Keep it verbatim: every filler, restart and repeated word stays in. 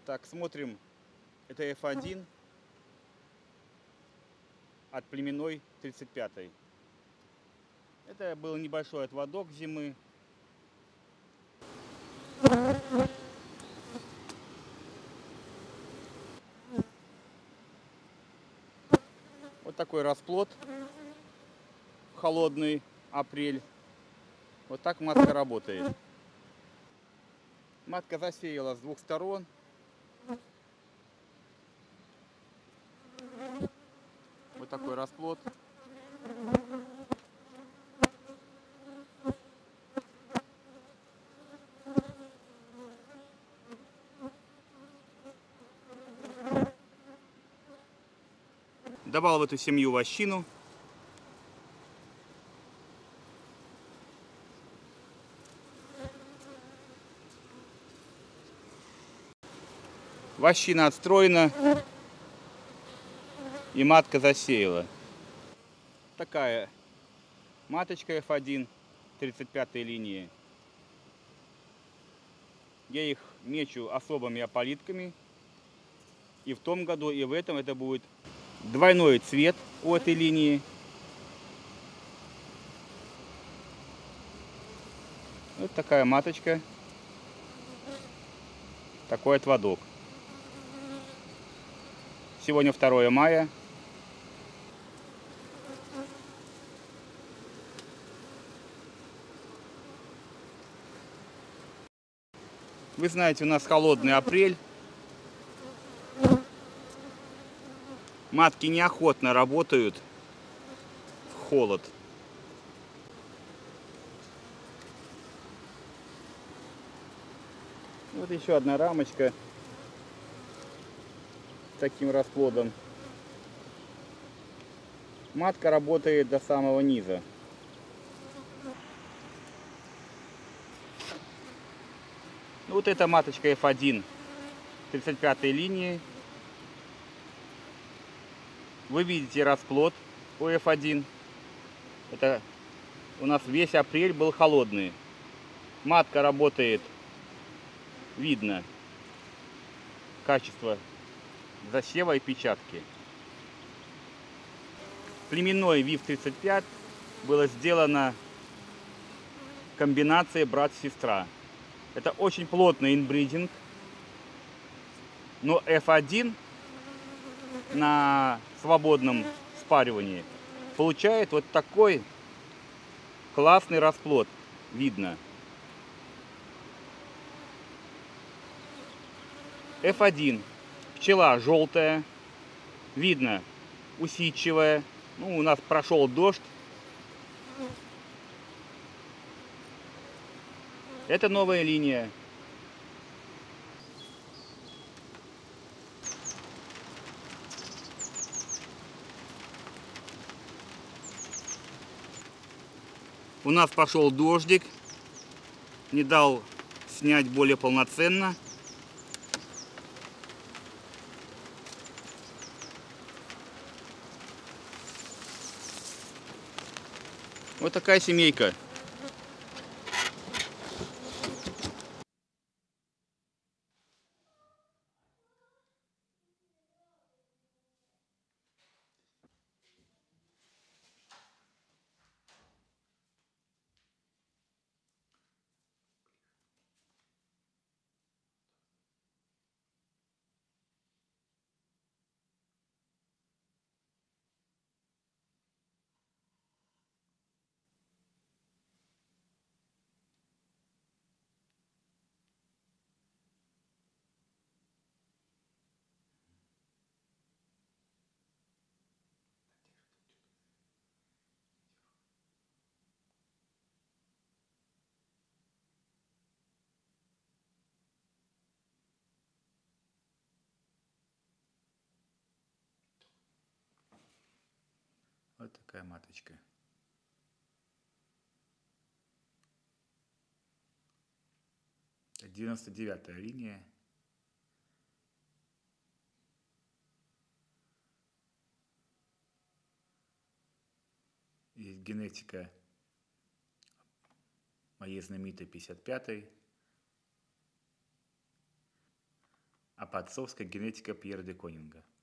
Так, смотрим. Это эф один от племенной тридцать пятой. Это был небольшой отводок зимы. Вот такой расплод. Холодный апрель. Вот так матка работает. Матка засеяла с двух сторон. Вот такой расплод. Добавил в эту семью вощину. Вощина отстроена. И матка засеяла. Такая маточка эф один тридцать пятой линии. Я их мечу особыми ополитками. И в том году, и в этом это будет двойной цвет у этой линии. Вот такая маточка. Такой отводок. Сегодня второе мая. Вы знаете, у нас холодный апрель. Матки неохотно работают в холод. Вот еще одна рамочка с таким расплодом. Матка работает до самого низа. Вот эта маточка эф один тридцать пятой линии. Вы видите расплод у эф один. Это у нас весь апрель был холодный. Матка работает, видно качество засева и печатки. Племенной ви ай эф тридцать пять было сделано комбинацией брат-сестра. Это очень плотный инбридинг. Но эф один на свободном спаривании получает вот такой классный расплод. Видно. эф один. Пчела желтая. Видно. Усидчивая. Ну, у нас прошел дождь. Это новая линия. У нас пошел дождик. Не дал снять более полноценно. Вот такая семейка. Вот такая маточка. девяносто девятая линия. Есть генетика моей знаменитой пятьдесят пятой. а по отцовской генетика Пьера де Конинга.